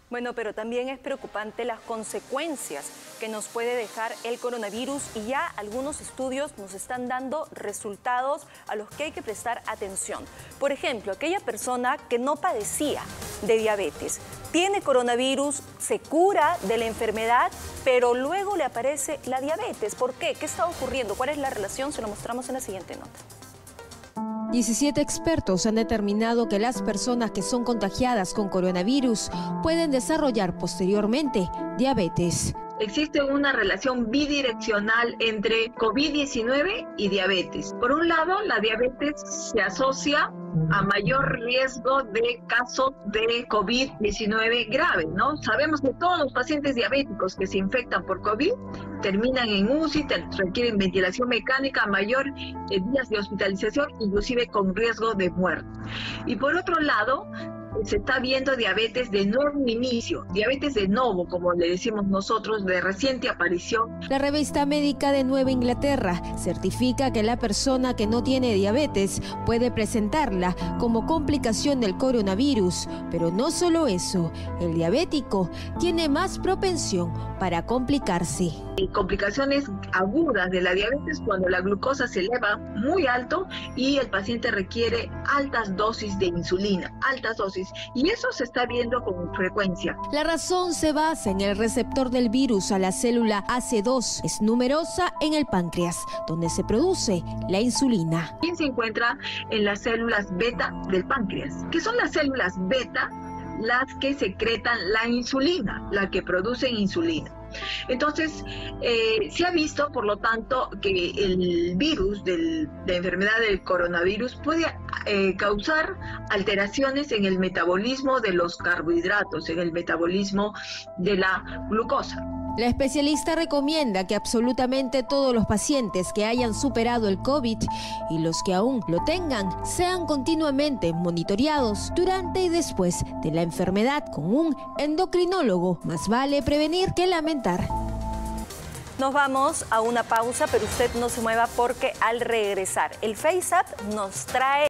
Bueno, pero también es preocupante las consecuencias que nos puede dejar el coronavirus y ya algunos estudios nos están dando resultados a los que hay que prestar atención. Por ejemplo, aquella persona que no padecía de diabetes, tiene coronavirus, se cura de la enfermedad, pero luego le aparece la diabetes. ¿Por qué? ¿Qué está ocurriendo? ¿Cuál es la relación? Se lo mostramos en la siguiente nota. 17 expertos han determinado que las personas que son contagiadas con coronavirus pueden desarrollar posteriormente diabetes. Existe una relación bidireccional entre COVID-19 y diabetes. Por un lado, la diabetes se asocia a mayor riesgo de casos de COVID-19 grave, ¿no? Sabemos que todos los pacientes diabéticos que se infectan por COVID terminan en UCI, requieren ventilación mecánica, mayor días de hospitalización, inclusive con riesgo de muerte. Y por otro lado, se está viendo diabetes de nuevo inicio, diabetes de novo, como le decimos nosotros, de reciente aparición. La revista médica de Nueva Inglaterra certifica que la persona que no tiene diabetes puede presentarla como complicación del coronavirus, pero no solo eso, el diabético tiene más propensión para complicarse. Y complicaciones agudas de la diabetes cuando la glucosa se eleva muy alto y el paciente requiere altas dosis de insulina, altas dosis. Y eso se está viendo con frecuencia. La razón se basa en el receptor del virus a la célula AC2. Es numerosa en el páncreas, donde se produce la insulina. Y se encuentra en las células beta del páncreas, que son las células beta las que secretan la insulina, la que producen insulina. Entonces, se ha visto, por lo tanto, que el virus de la enfermedad del coronavirus puede causar alteraciones en el metabolismo de los carbohidratos, en el metabolismo de la glucosa. La especialista recomienda que absolutamente todos los pacientes que hayan superado el COVID y los que aún lo tengan sean continuamente monitoreados durante y después de la enfermedad con un endocrinólogo. Más vale prevenir que lamentar. Nos vamos a una pausa, pero usted no se mueva porque al regresar el FaceApp nos trae